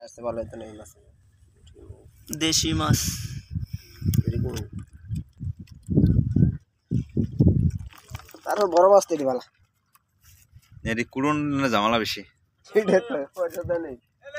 আসতে ভালো হতো না এই মাছ দেশি মাছ এরকম তারপর বড় মাছ তৈরি ভালো এরি কুড়ুন জামালা বেশি সেটা তো পয়সা তো নেই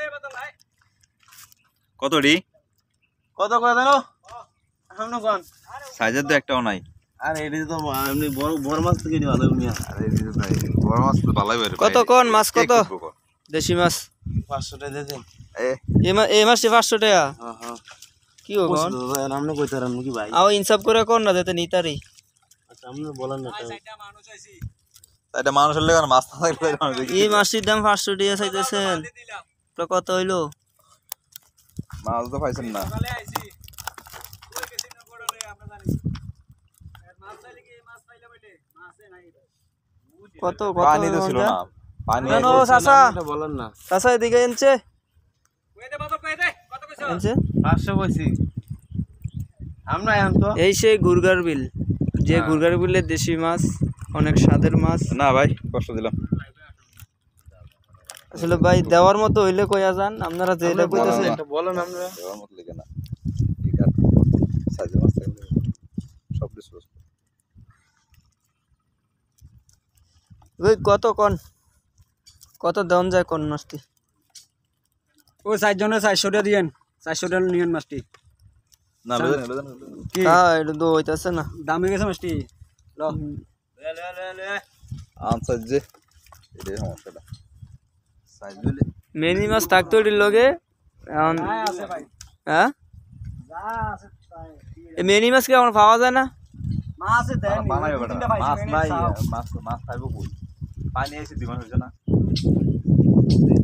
কত রি কত করে জানো সামনে কোন সাইজের তো একটাও নাই আর এটি তো এমনি বড় মাছ তো কিনে ভালো মিয়া আরে এই যে ভাই বড় মাছ তো ভালোই বের কত কোন মাছ কত দেশি মাছ 500 টাকা দিয়ে দেন এই মাছটি 500 টাকা হ্যাঁ হ্যাঁ কি ও কোন আমনে কইতারাম নাকি ভাই আও ইনসাফ করে কোন না দিতে নিতারি আচ্ছা আমনে বলেন না এটা মানুষের লেগে মাছ না থাকলে এই মাছটির দাম 500 টাকা চাইতেছেন তো কত হইলো মাছ তো পাইছেন না কত পানি তো ছিল না পানি কেন চাচা বলেন না চাচা এদিকে এনছে এনছে 500 কইছি আমরা এখন তো এই সেই গুরগার বিল যে গুরগার বিলের দেশি মাছ অনেক স্বাদের মাছ না ভাই কষ্ট দিলাম আসলে ভাই দেওয়ার মতো হইলে কইয়া যান আপনারা যেটা কইতেছেন এটা বলেন আমরা দেওয়ার মত লাগে না ঠিক আছে সাইজের মাছ থাকলে সব ডিসপোজ ওই কত কোন কত দাম যায় কোন মাছটি ও 4 জনের 400 টাকা দিয়েন 400 টাকা নিয়েন মাছটি না বেদন কি হ্যাঁ এটা তো হইতাছে না দাম হয়ে গেছে মাছটি ল লে আনসার যে এটাই সমস্যাটা সাইজ দিলে মেনি মাছ থাকতো এটির লগে এখন আছে ভাই হ্যাঁ যা আছে তাই এই মেনি মাছ কি এখন পাওয়া যায় না মাছ দেন বানাই বেটা মাছ নাই মাছ খাইবো কই পানি আইছে দিমান হইছে না